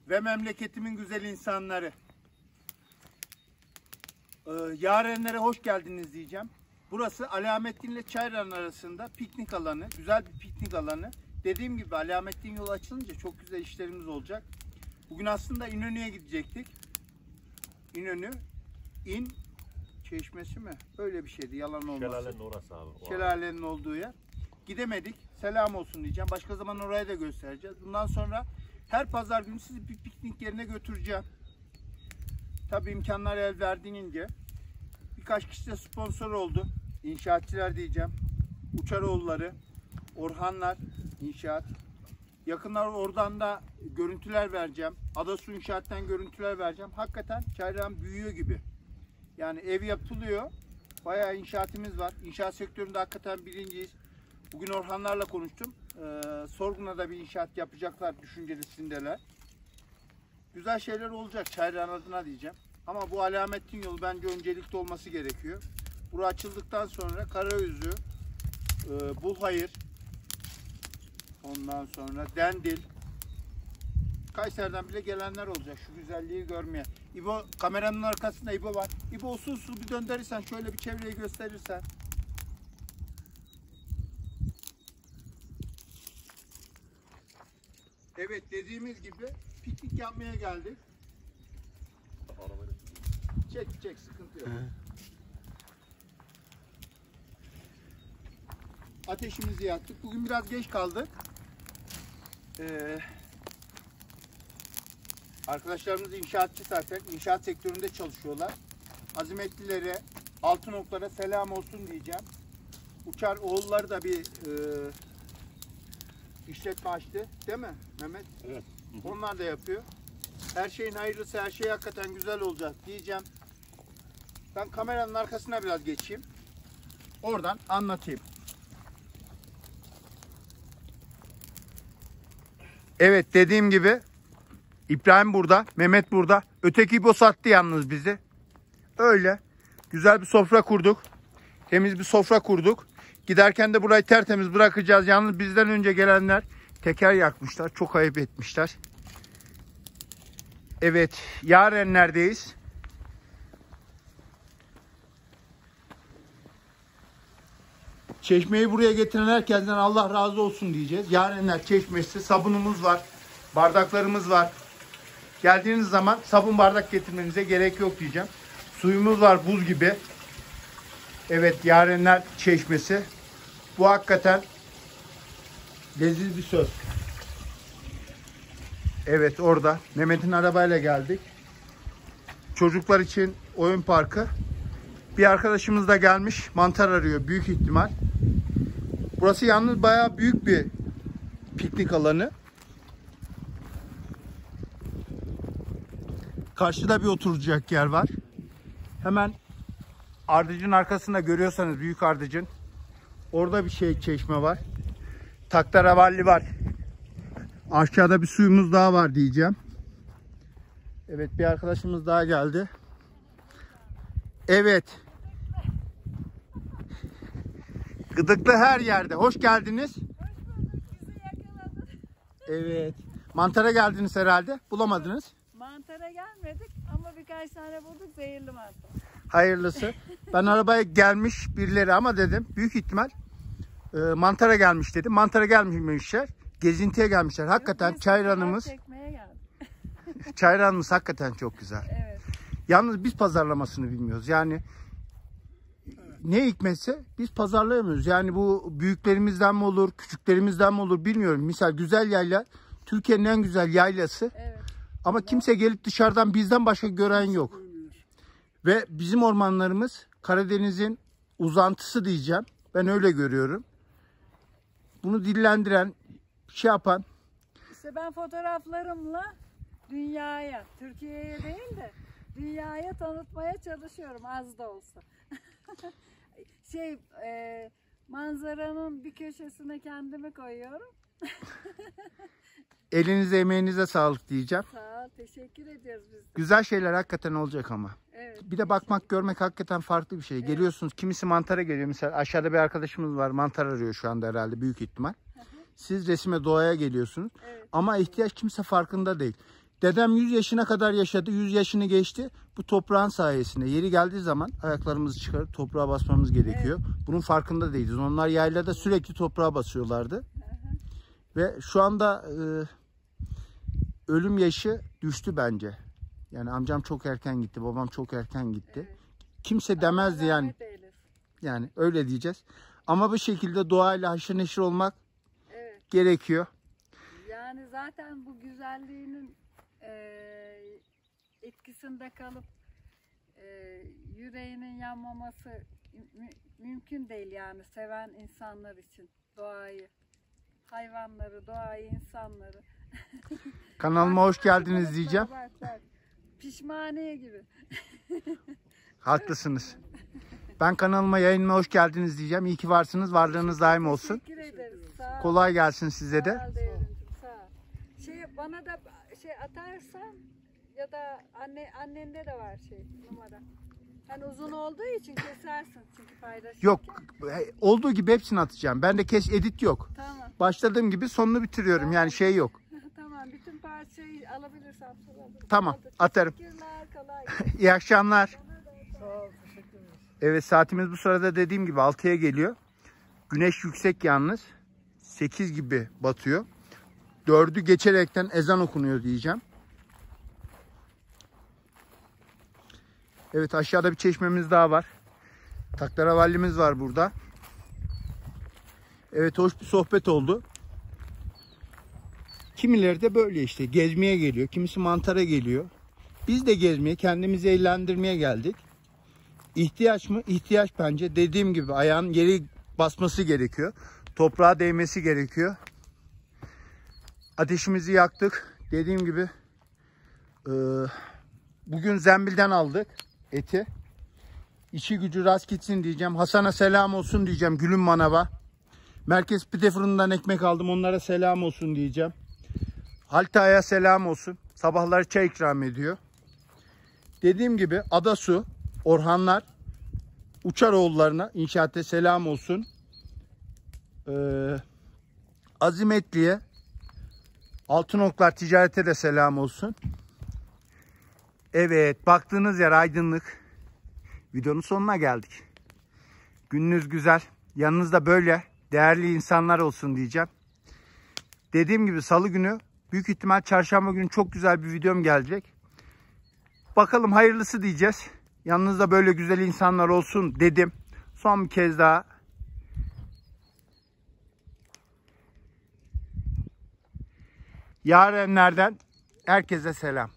ve memleketimin güzel insanları. Yarenlere hoş geldiniz diyeceğim. Burası Alamettin ile Çayran arasında piknik alanı. Güzel bir piknik alanı. Dediğim gibi Alamettin yolu açılınca çok güzel işlerimiz olacak. Bugün aslında İnönü'ye gidecektik. İnönü, Çeşmesi mi? Öyle bir şeydi, yalan olmasın. Şelalenin orası abi. Şelalenin olduğu yer. Gidemedik. Selam olsun diyeceğim. Başka zaman orayı da göstereceğiz. Bundan sonra her pazar günü sizi bir piknik yerine götüreceğim. Tabii imkanlar el verdiğince. Birkaç kişi de sponsor oldu. İnşaatçılar diyeceğim. Uçaroğulları, Orhanlar İnşaat. Yakınlar oradan da görüntüler vereceğim. Adasu İnşaat'tan görüntüler vereceğim. Hakikaten Çayran büyüyor gibi. Yani ev yapılıyor. Bayağı inşaatımız var. İnşaat sektöründe hakikaten birinciyiz. Bugün Orhanlarla konuştum. Sorgun'a da bir inşaat yapacaklar düşüncelisindeler. Güzel şeyler olacak Çayran adına diyeceğim. Ama bu Alamettin yolu bence öncelikli olması gerekiyor. Burası açıldıktan sonra Karaüzü, Bulhayır, ondan sonra Dendil, Kayseri'den bile gelenler olacak şu güzelliği görmeye. İbo kameranın arkasında İbo var. İbo usul usul bir döndürürsen, şöyle bir çevreyi gösterirsen. Evet, dediğimiz gibi piknik yapmaya geldik. Çek sıkıntı yok. Ateşimizi yaktık. Bugün biraz geç kaldık. Arkadaşlarımız inşaatçı zaten. İnşaat sektöründe çalışıyorlar. Azimetlilere, Altınoklara selam olsun diyeceğim. Uçar oğulları da bir işletme açtı. Değil mi Mehmet? Evet. Onlar da yapıyor. Her şeyin hayırlısı, her şey hakikaten güzel olacak diyeceğim. Ben kameranın arkasına biraz geçeyim. Oradan anlatayım. Evet, dediğim gibi İbrahim burada, Mehmet burada. Öteki İbo sattı yalnız bizi. Öyle. Güzel bir sofra kurduk. Temiz bir sofra kurduk. Giderken de burayı tertemiz bırakacağız. Yalnız bizden önce gelenler teker yakmışlar. Çok ayıp etmişler. Evet, Yarenler'deyiz. Çeşmeyi buraya getiren herkesten Allah razı olsun diyeceğiz. Yarenler Çeşmesi, sabunumuz var, bardaklarımız var. Geldiğiniz zaman sabun bardak getirmenize gerek yok diyeceğim. Suyumuz var buz gibi. Evet, Yarenler Çeşmesi. Bu hakikaten leziz bir söz. Evet, orada Mehmet'in arabayla geldik. Çocuklar için oyun parkı. Bir arkadaşımız da gelmiş. Mantar arıyor büyük ihtimal. Burası yalnız bayağı büyük bir piknik alanı. Karşıda bir oturacak yer var. Hemen ardıcın arkasında görüyorsanız büyük ardıcın. Orada bir çeşme var. Taktaravalli var. Aşağıda bir suyumuz daha var diyeceğim. Evet, bir arkadaşımız daha geldi. Evet. Gıdıklı her yerde. Hoş geldiniz. Hoş bulduk. Bizi yakaladın. Evet. Mantara geldiniz herhalde. Bulamadınız. Mantara gelmedik ama birkaç tane bulduk, zehirli mantar. Hayırlısı. Ben arabaya gelmiş birileri ama dedim büyük ihtimal mantara gelmiş dedim. Mantara gelmemişler. Gezintiye gelmişler. Hakikaten Biz Çayran'ımız. çekmeye geldik. Çayran'ımız hakikaten çok güzel. Evet. Yalnız biz pazarlamasını bilmiyoruz. Yani ne hikmetse biz pazarlayamıyoruz. Yani bu büyüklerimizden mi olur, küçüklerimizden mi olur bilmiyorum. Misal güzel yayla, Türkiye'nin en güzel yaylası. Evet. Ama kimse gelip dışarıdan bizden başka gören yok. Ve bizim ormanlarımız Karadeniz'in uzantısı diyeceğim. Ben öyle görüyorum. Bunu dillendiren, şey yapan. İşte ben fotoğraflarımla dünyaya, Türkiye'ye değil de dünyaya tanıtmaya çalışıyorum az da olsa. Manzaranın bir köşesine kendimi koyuyorum. Elinize emeğinize sağlık diyeceğim. Sağ ol, teşekkür ediyoruz biz de. Güzel şeyler hakikaten olacak ama. Evet. Bir de bakmak, görmek hakikaten farklı bir şey. Evet. Geliyorsunuz, kimisi mantara geliyor. Mesela aşağıda bir arkadaşımız var, mantar arıyor şu anda herhalde büyük ihtimal. Siz resime, doğaya geliyorsunuz. Evet. Ama ihtiyaç kimse farkında değil. Dedem 100 yaşına kadar yaşadı. 100 yaşını geçti. Bu toprağın sayesinde. Yeri geldiği zaman ayaklarımızı çıkarıp toprağa basmamız gerekiyor. Bunun farkında değiliz. Onlar yaylada sürekli toprağa basıyorlardı. Ve şu anda ölüm yaşı düştü bence. Yani amcam çok erken gitti. Babam çok erken gitti. Evet. Kimse demezdi Allah yani. rahmet eylesin. Yani öyle diyeceğiz. Ama bu şekilde doğayla haşır neşir olmak Evet. gerekiyor. Yani zaten bu güzelliğinin etkisinde kalıp yüreğinin yanmaması mümkün değil yani seven insanlar için doğayı, hayvanları, doğayı, insanları. Kanalıma hoş geldiniz diyeceğim. Bak. Pişmaniye gibi. Haklısınız. Ben kanalıma, yayınıma hoş geldiniz diyeceğim. İyi ki varsınız. Varlığınız daim olsun. Teşekkür ederiz. Sağ ol. Kolay gelsin size de. Sağ ol devrimcim, sağ ol. Bana da atarsan ya da annende de var numara. Hani uzun olduğu için kesersin çünkü paylaşırken. Yok. Olduğu gibi hepsini atacağım. Bende edit yok. Tamam. Başladığım gibi sonunu bitiriyorum. Yani şey yok. Tamam. Bütün parçayı alabilirsem alabilirim. Tamam. Oldu. Atarım. Teşekkürler. Kolay. İyi akşamlar. Sağ ol. Teşekkür ederim. Evet, saatimiz bu sırada dediğim gibi 6'ya geliyor. Güneş yüksek yalnız. 8 gibi batıyor. 4'ü geçerekten ezan okunuyor diyeceğim. Evet, aşağıda bir çeşmemiz daha var. Taktaravallimiz var burada. Evet, hoş bir sohbet oldu. Kimileri de böyle işte gezmeye geliyor. Kimisi mantara geliyor. Biz de gezmeye, kendimizi eğlendirmeye geldik. İhtiyaç mı? İhtiyaç bence. Dediğim gibi ayağın yeri basması gerekiyor. Toprağa değmesi gerekiyor. Ateşimizi yaktık. Dediğim gibi bugün Zembil'den aldık eti. İşi gücü rast gitsin diyeceğim. Hasan'a selam olsun diyeceğim. Gülüm Manav'a. Merkez Pide Fırını'ndan ekmek aldım. Onlara selam olsun diyeceğim. Halta'ya selam olsun. Sabahları çay ikram ediyor. Dediğim gibi Adasu, Orhanlar, Uçaroğullarına inşaatta selam olsun. Azimetli'ye, Altınoklar Ticaret'e de selam olsun. Evet, baktığınız yer aydınlık. Videonun sonuna geldik. Gününüz güzel. Yanınızda böyle değerli insanlar olsun diyeceğim. Dediğim gibi salı günü, büyük ihtimal çarşamba günü çok güzel bir videom gelecek. Bakalım hayırlısı diyeceğiz. Yanınızda böyle güzel insanlar olsun dedim. Son bir kez daha. Yarenlerden herkese selam.